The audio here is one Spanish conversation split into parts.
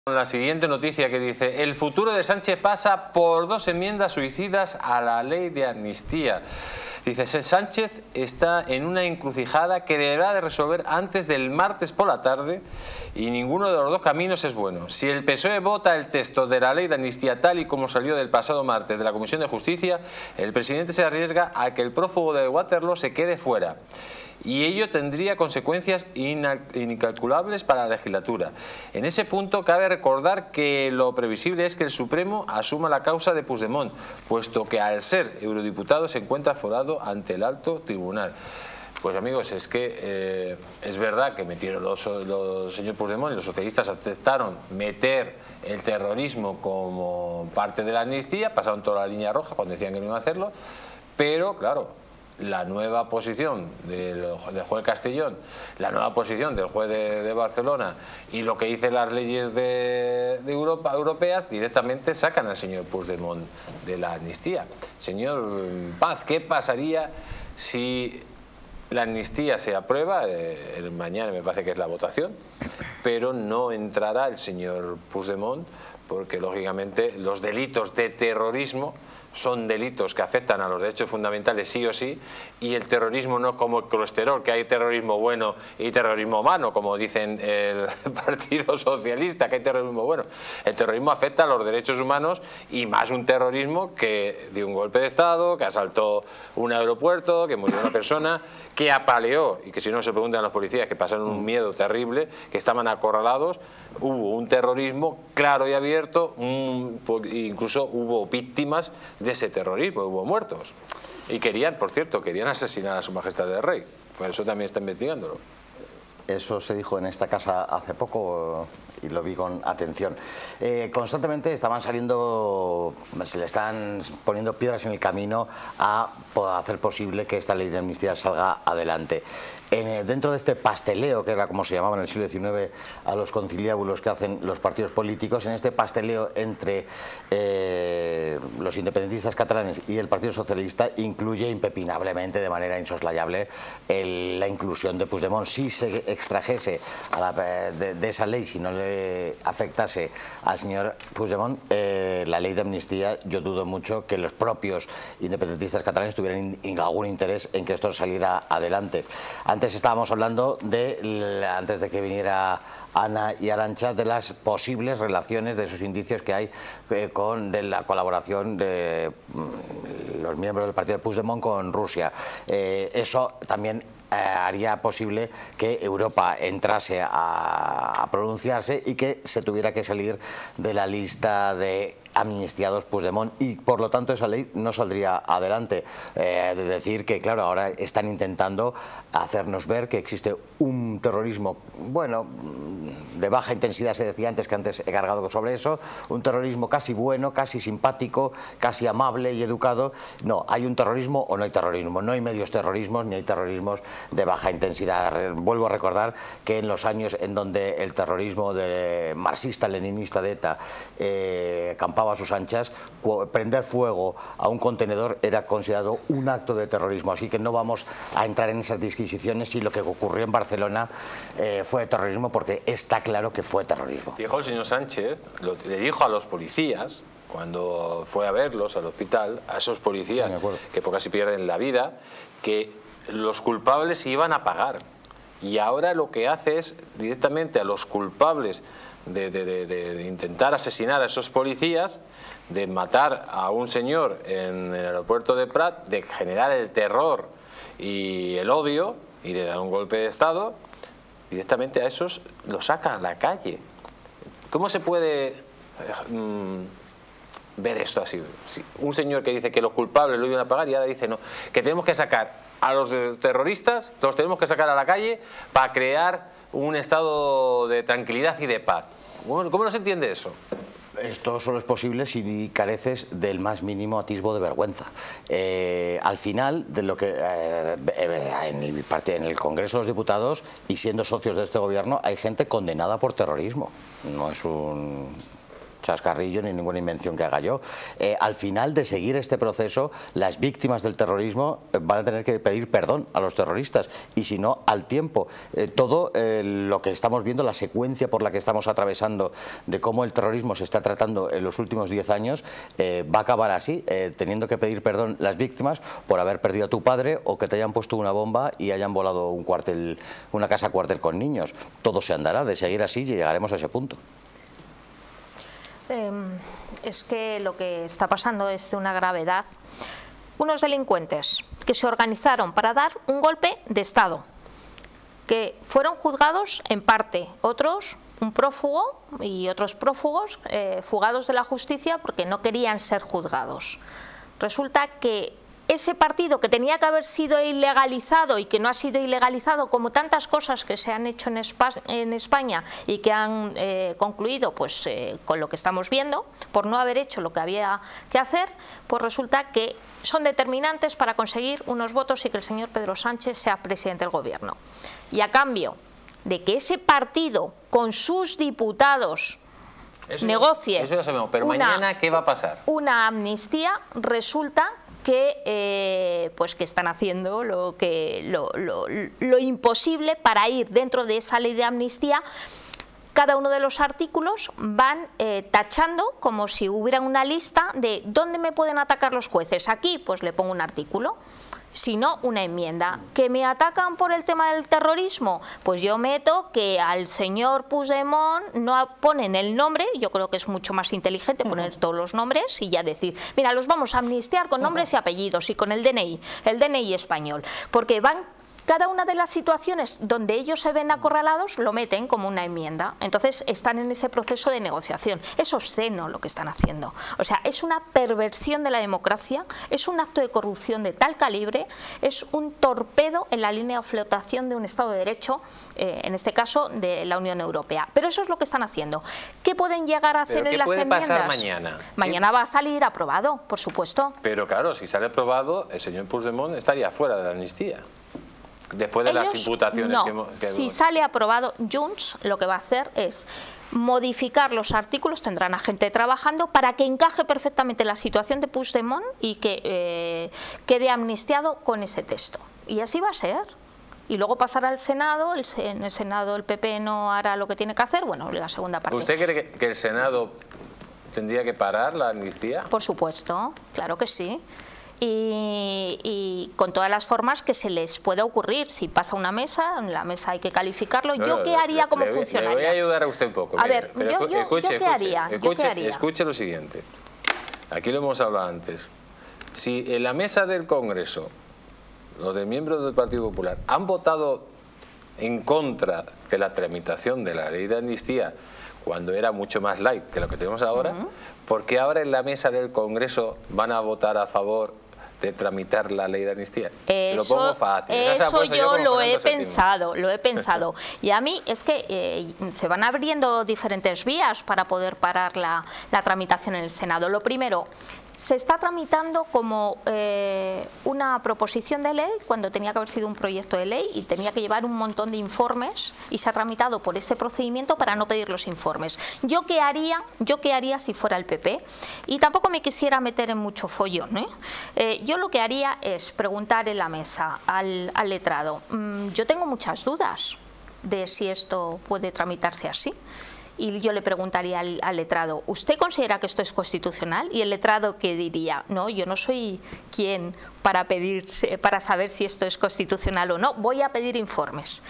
La siguiente noticia que dice: el futuro de Sánchez pasa por 2 enmiendas suicidas a la ley de amnistía. Dice: Sánchez está en una encrucijada que deberá de resolver antes del martes por la tarde y ninguno de los dos caminos es bueno. Si el PSOE vota el texto de la ley de amnistía tal y como salió del pasado martes de la Comisión de Justicia, el presidente se arriesga a que el prófugo de Waterloo se quede fuera. Y ello tendría consecuencias incalculables para la legislatura. En ese punto cabe recordar que lo previsible es que el Supremo asuma la causa de Puigdemont, puesto que al ser eurodiputado se encuentra aforado ante el alto tribunal. Pues amigos, es que es verdad que metieron los señor Puigdemont y los socialistas aceptaron meter el terrorismo como parte de la amnistía, pasaron toda la línea roja cuando decían que no iban a hacerlo, pero claro, la nueva posición del juez Castellón, la nueva posición del juez de Barcelona y lo que dicen las leyes de Europa, europeas, directamente sacan al señor Puigdemont de la amnistía. Señor Paz, ¿qué pasaría si la amnistía se aprueba? Mañana me parece que es la votación, pero no entrará el señor Puigdemont porque lógicamente los delitos de terrorismo son delitos que afectan a los derechos fundamentales sí o sí, y el terrorismo no como el colesterol, que hay terrorismo bueno y terrorismo malo, como dicen el Partido Socialista, que hay terrorismo bueno. El terrorismo afecta a los derechos humanos y más un terrorismo que dio un golpe de Estado, que asaltó un aeropuerto, que murió una persona, que apaleó, y que si no se preguntan a los policías, que pasaron un miedo terrible, que estaban acorralados. Hubo un terrorismo claro y abierto, incluso hubo víctimas de ese terrorismo, hubo muertos. Y querían, por cierto, querían asesinar a su majestad el rey. Por eso también está investigándolo. Eso se dijo en esta casa hace poco y lo vi con atención. Constantemente estaban saliendo, se le están poniendo piedras en el camino a hacer posible que esta ley de amnistía salga adelante. Dentro de este pasteleo, que era como se llamaba en el siglo XIX a los conciliábulos que hacen los partidos políticos, en este pasteleo entre los independentistas catalanes y el Partido Socialista, incluye impepinablemente, de manera insoslayable, la inclusión de Puigdemont. Si se extrajese de esa ley, si no le afectase al señor Puigdemont, la ley de amnistía, yo dudo mucho que los propios independentistas catalanes tuvieran algún interés en que esto saliera adelante. Antes estábamos hablando antes de que viniera Ana y Arantxa, de las posibles relaciones, de esos indicios que hay de la colaboración de los miembros del partido de Puigdemont con Rusia. Eso también haría posible que Europa entrase a pronunciarse y que se tuviera que salir de la lista de amnistiados Puigdemont, y por lo tanto esa ley no saldría adelante. De decir que, claro, ahora están intentando hacernos ver que existe un terrorismo, bueno, de baja intensidad, se decía antes, que antes he cargado sobre eso, un terrorismo casi bueno, casi simpático, casi amable y educado. No, hay un terrorismo o no hay terrorismo, no hay medios terrorismos ni hay terrorismos de baja intensidad. Vuelvo a recordar que en los años en donde el terrorismo marxista-leninista de ETA campaba a sus anchas, prender fuego a un contenedor era considerado un acto de terrorismo. Así que no vamos a entrar en esas disquisiciones si lo que ocurrió en Barcelona fue terrorismo, porque está claro que fue terrorismo. Dijo el señor Sánchez, le dijo a los policías, cuando fue a verlos al hospital, a esos policías, sí, que por casi pierden la vida, que los culpables iban a pagar. Y ahora lo que hace es directamente a los culpables de intentar asesinar a esos policías, de matar a un señor en el aeropuerto de Prat, de generar el terror y el odio y de dar un golpe de Estado, directamente a esos los saca a la calle. ¿Cómo se puede ver esto así? Un señor que dice que los culpables lo iban a pagar y ahora dice no, que tenemos que sacar a los terroristas, los tenemos que sacar a la calle para crear un estado de tranquilidad y de paz. ¿Cómo no se entiende eso? Esto solo es posible si careces del más mínimo atisbo de vergüenza. Al final, de lo que en el Congreso de los Diputados, y siendo socios de este gobierno, hay gente condenada por terrorismo. No es un chascarrillo ni ninguna invención que haga yo. Al final de seguir este proceso, las víctimas del terrorismo van a tener que pedir perdón a los terroristas, y si no, al tiempo. Todo lo que estamos viendo, la secuencia por la que estamos atravesando de cómo el terrorismo se está tratando en los últimos 10 años, va a acabar así, teniendo que pedir perdón las víctimas por haber perdido a tu padre o que te hayan puesto una bomba y hayan volado un cuartel, una casa cuartel con niños. Todo se andará, de seguir así llegaremos a ese punto. Es que lo que está pasando es de una gravedad. Unos delincuentes que se organizaron para dar un golpe de Estado, que fueron juzgados en parte, otros, un prófugo y otros prófugos fugados de la justicia porque no querían ser juzgados. Resulta que ese partido que tenía que haber sido ilegalizado y que no ha sido ilegalizado, como tantas cosas que se han hecho en España y que han concluido pues, con lo que estamos viendo, por no haber hecho lo que había que hacer, pues resulta que son determinantes para conseguir unos votos y que el señor Pedro Sánchez sea presidente del gobierno. Y a cambio de que ese partido con sus diputados negocie eso ya sabemos, pero mañana ¿qué va a pasar? Una amnistía, resulta que pues que están haciendo lo imposible para ir dentro de esa ley de amnistía. Cada uno de los artículos van tachando como si hubiera una lista de dónde me pueden atacar los jueces. Aquí pues le pongo un artículo, si no una enmienda. ¿Que me atacan por el tema del terrorismo? Pues yo meto que al señor Puigdemont no ponen el nombre. Yo creo que es mucho más inteligente poner todos los nombres y ya decir, mira, los vamos a amnistiar con nombres y apellidos y con el DNI español, porque van cada una de las situaciones donde ellos se ven acorralados lo meten como una enmienda. Entonces están en ese proceso de negociación. Es obsceno lo que están haciendo. O sea, es una perversión de la democracia, es un acto de corrupción de tal calibre, es un torpedo en la línea de flotación de un Estado de Derecho, en este caso de la Unión Europea. Pero eso es lo que están haciendo. ¿Qué pueden llegar a hacer en las enmiendas? ¿Qué puede pasar mañana? Mañana va a salir aprobado, por supuesto. Pero claro, si sale aprobado, el señor Puigdemont estaría fuera de la amnistía. Después de las imputaciones que si sale aprobado, Junts lo que va a hacer es modificar los artículos, tendrán a gente trabajando para que encaje perfectamente la situación de Puigdemont y que quede amnistiado con ese texto. Y así va a ser. Y luego pasará al Senado, en el Senado el PP no hará lo que tiene que hacer, bueno, la segunda parte. ¿Usted cree que el Senado tendría que parar la amnistía? Por supuesto, claro que sí. Y con todas las formas que se les pueda ocurrir. Si pasa una mesa, en la mesa hay que calificarlo. ¿Yo qué haría? ¿Cómo funcionaría? Le voy a ayudar a usted un poco. A ver, ¿yo qué haría? Escuche lo siguiente. Aquí lo hemos hablado antes. Si en la mesa del Congreso los de miembros del Partido Popular han votado en contra de la tramitación de la ley de amnistía cuando era mucho más light que lo que tenemos ahora, ¿por qué ahora en la mesa del Congreso van a votar a favor de tramitar la ley de amnistía? Eso, lo pongo fácil. Eso yo lo he pensado. Y a mí es que se van abriendo diferentes vías para poder parar la tramitación en el Senado. Lo primero, se está tramitando como una proposición de ley cuando tenía que haber sido un proyecto de ley y tenía que llevar un montón de informes y se ha tramitado por ese procedimiento para no pedir los informes. ¿Yo qué haría si fuera el PP? Y tampoco me quisiera meter en mucho follón, yo lo que haría es preguntar en la mesa al letrado. Yo tengo muchas dudas de si esto puede tramitarse así. Y yo le preguntaría al letrado, ¿usted considera que esto es constitucional? Y el letrado, ¿qué diría? No, yo no soy quien para saber si esto es constitucional o no, voy a pedir informes.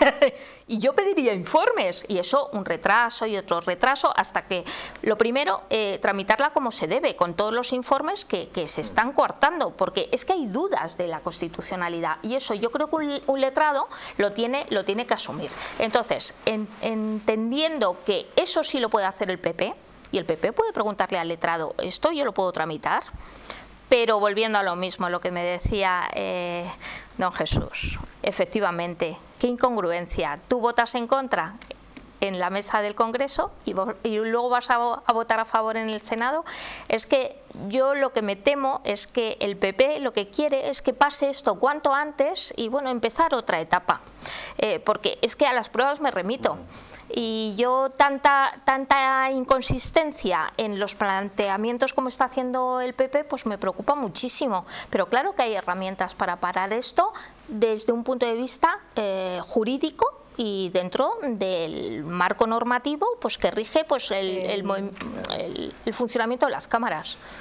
Y yo pediría informes, y eso un retraso y otro retraso, hasta que, lo primero, tramitarla como se debe, con todos los informes que se están coartando, porque es que hay dudas de la constitucionalidad, y eso yo creo que un letrado lo tiene que asumir. Entonces, entendiendo que eso sí lo puede hacer el PP, y el PP puede preguntarle al letrado, ¿esto yo lo puedo tramitar? Pero volviendo a lo mismo, lo que me decía don Jesús, efectivamente, qué incongruencia. Tú votas en contra en la mesa del Congreso y luego vas a votar a favor en el Senado. Es que yo lo que me temo es que el PP lo que quiere es que pase esto cuanto antes y bueno, empezar otra etapa. Porque es que a las pruebas me remito. Y yo tanta inconsistencia en los planteamientos como está haciendo el PP, pues me preocupa muchísimo. Pero claro que hay herramientas para parar esto desde un punto de vista jurídico y dentro del marco normativo pues que rige pues el funcionamiento de las cámaras.